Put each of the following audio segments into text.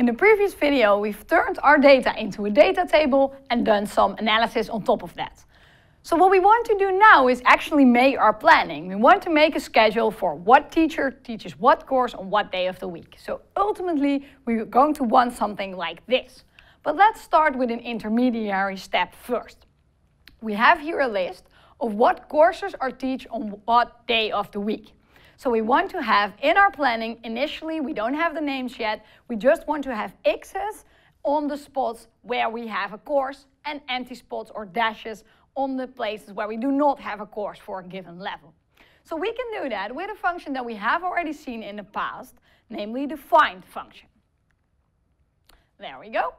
In the previous video, we've turned our data into a data table and done some analysis on top of that. So what we want to do now is actually make our planning. We want to make a schedule for what teacher teaches what course on what day of the week. So ultimately, we're going to want something like this. But let's start with an intermediary step first. We have here a list of what courses are taught on what day of the week. So we want to have in our planning, initially we don't have the names yet, we just want to have X's on the spots where we have a course and empty spots or dashes on the places where we do not have a course for a given level. So we can do that with a function that we have already seen in the past, namely the find function. There we go.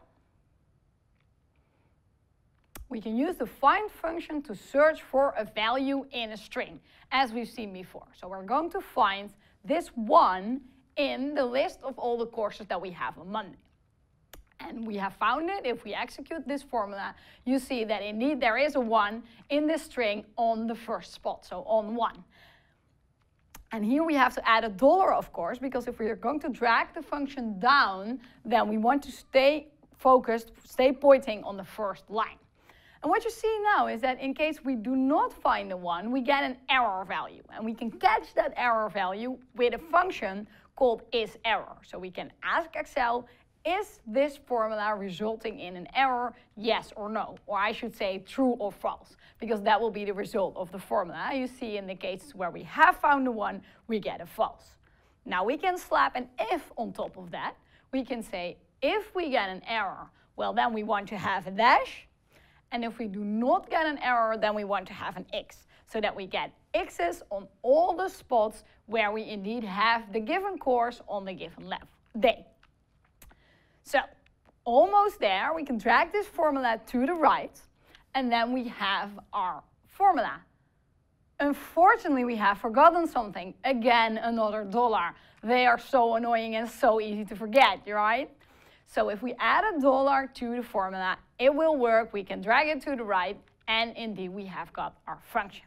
We can use the find function to search for a value in a string, as we've seen before. So we're going to find this one in the list of all the courses that we have on Monday. And we have found it. If we execute this formula, you see that indeed there is a 1 in this string on the first spot, so on 1. And here we have to add a dollar, of course, because if we are going to drag the function down, then we want to stay focused, stay pointing on the first line. And what you see now is that in case we do not find a 1, we get an error value. And we can catch that error value with a function called isError. So we can ask Excel, is this formula resulting in an error, yes or no? Or I should say true or false, because that will be the result of the formula. You see in the cases where we have found a 1, we get a false. Now we can slap an if on top of that. We can say, if we get an error, well then we want to have a dash. And if we do not get an error, then we want to have an X, so that we get X's on all the spots where we indeed have the given course on the given day. So, almost there, we can drag this formula to the right, and then we have our formula. Unfortunately, we have forgotten something. Again, another dollar. They are so annoying and so easy to forget, right? So if we add a dollar to the formula, it will work. We can drag it to the right, and indeed we have got our function.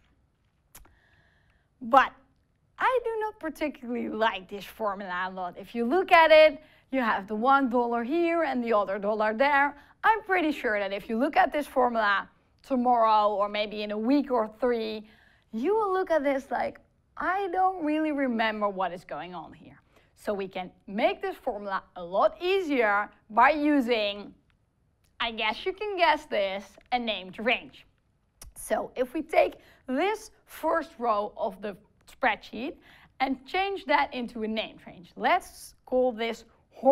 But I do not particularly like this formula a lot. If you look at it, you have the $1 here and the other dollar there. I'm pretty sure that if you look at this formula tomorrow or maybe in a week or 3, you will look at this like, I don't really remember what is going on here. So we can make this formula a lot easier by using, I guess you can guess this, a named range. So if we take this first row of the spreadsheet and change that into a named range, let's call this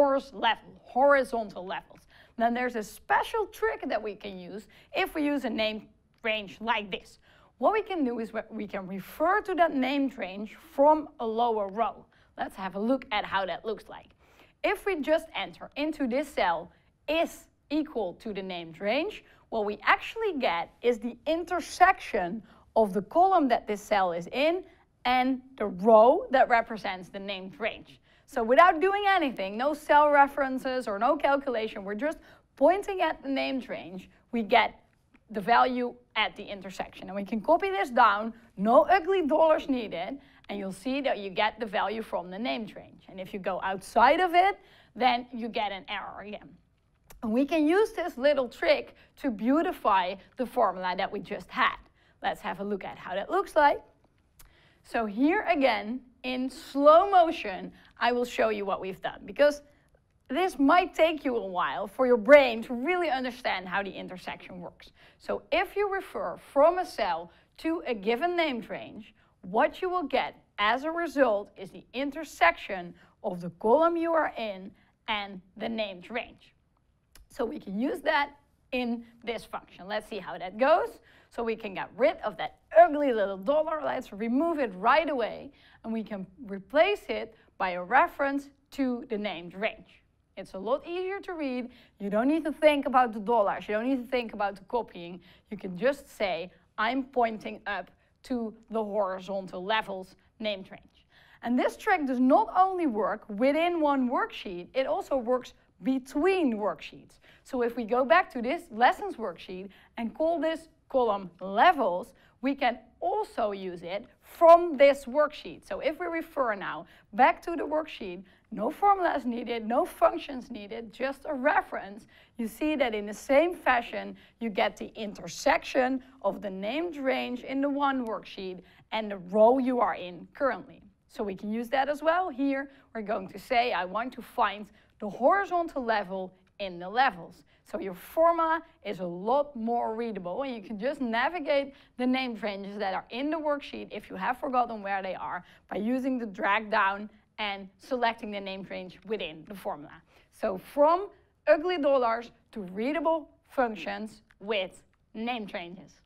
horizontal levels. Then there's a special trick that we can use if we use a named range like this. What we can do is we can refer to that named range from a lower row. Let's have a look at how that looks like. If we just enter into this cell is equal to the named range, what we actually get is the intersection of the column that this cell is in and the row that represents the named range. So without doing anything, no cell references or no calculation, we're just pointing at the named range, we get the value at the intersection. And we can copy this down, no ugly dollars needed, and you'll see that you get the value from the named range. And if you go outside of it, then you get an error again. And we can use this little trick to beautify the formula that we just had. Let's have a look at how that looks like. So here again, in slow motion, I will show you what we've done, because this might take you a while for your brain to really understand how the intersection works. So if you refer from a cell to a given named range, what you will get as a result is the intersection of the column you are in and the named range. So we can use that in this function. Let's see how that goes. So we can get rid of that ugly little dollar. Let's remove it right away. And we can replace it by a reference to the named range. It's a lot easier to read. You don't need to think about the dollars. You don't need to think about the copying. You can just say, I'm pointing up to the horizontal levels named range. And this trick does not only work within one worksheet, it also works between worksheets. So if we go back to this lessons worksheet and call this column levels, we can also use it from this worksheet. So if we refer now back to the worksheet, No formulas needed, no functions needed, just a reference. You see that in the same fashion, you get the intersection of the named range in the one worksheet and the row you are in currently. So we can use that as well. Here, we're going to say, I want to find the horizontal level in the levels. So your formula is a lot more readable, and you can just navigate the named ranges that are in the worksheet if you have forgotten where they are by using the drag down and selecting the named range within the formula. So from ugly dollars to readable functions with named ranges.